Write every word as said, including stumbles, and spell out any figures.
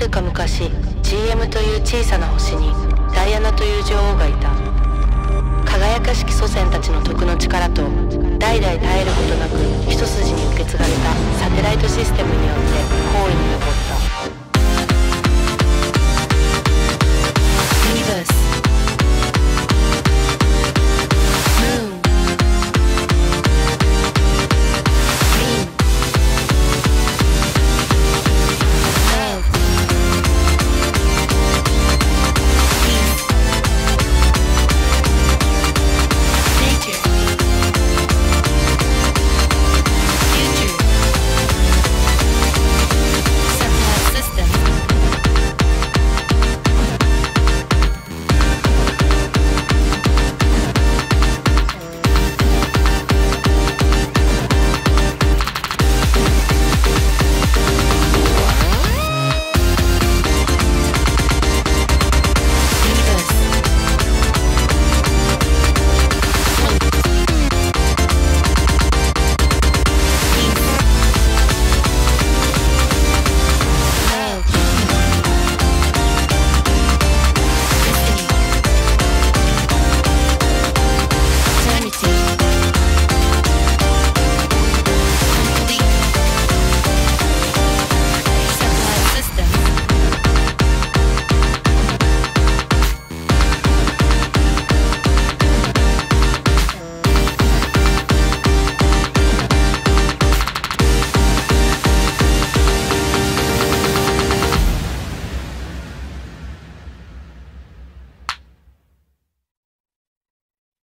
るか昔、 ジーエム という小さな星にダイアナという女王がいた。輝かしき祖先たちの徳の力と代々絶えることなく一筋に受け継がれたサテライトシステムによって方位に登っ